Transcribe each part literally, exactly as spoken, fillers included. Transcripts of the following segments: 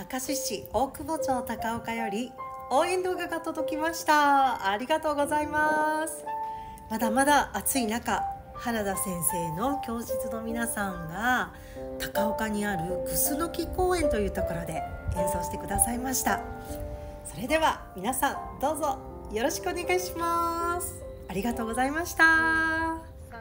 明石市大久保町高岡より応援動画が届きました。ありがとうございます。まだまだ暑い中、原田先生の教室の皆さんが高岡にある楠木公園というところで演奏してくださいました。それでは皆さんどうぞよろしくお願いします。ありがとうございました。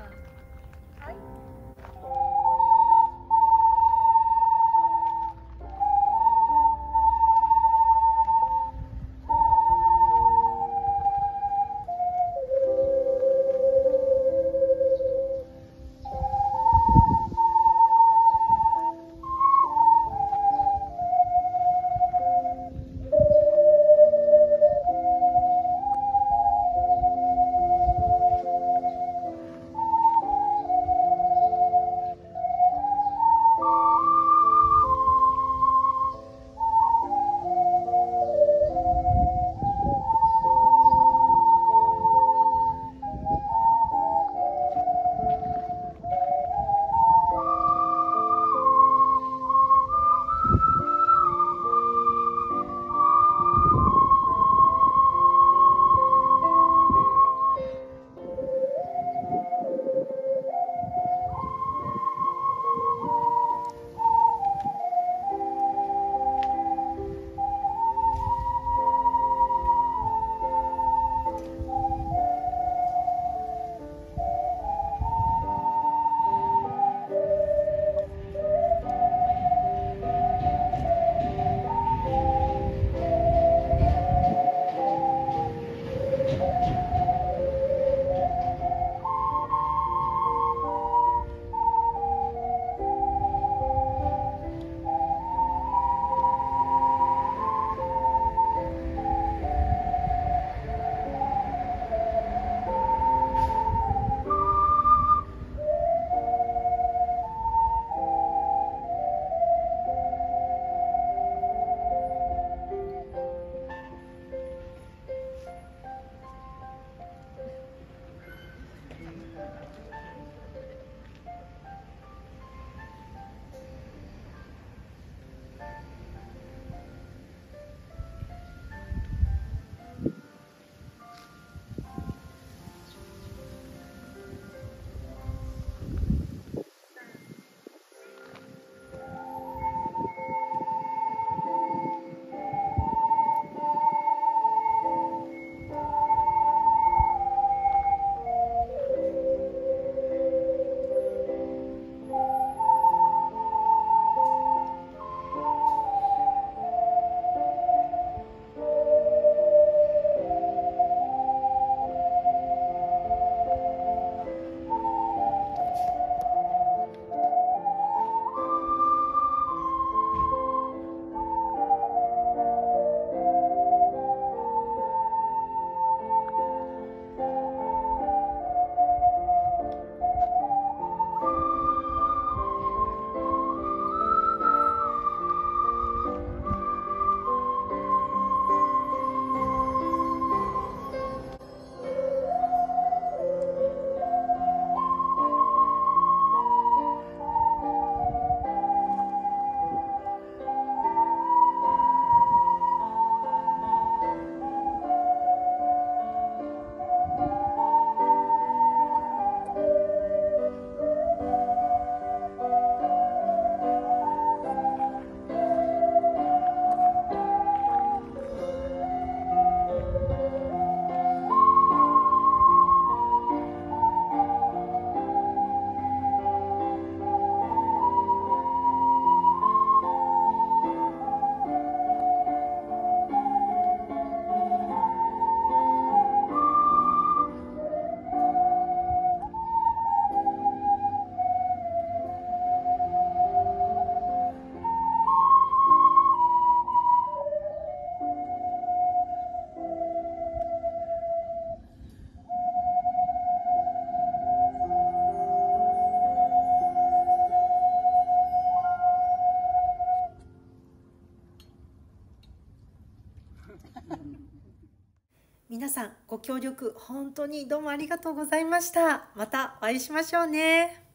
皆さんご協力本当にどうもありがとうございました。またお会いしましょうね。